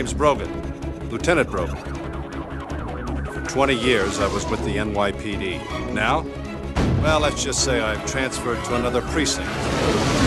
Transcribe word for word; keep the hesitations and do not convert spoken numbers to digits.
name's Brogan, Lieutenant Brogan. For twenty years, I was with the N Y P D. Now, well, let's just say I've transferred to another precinct.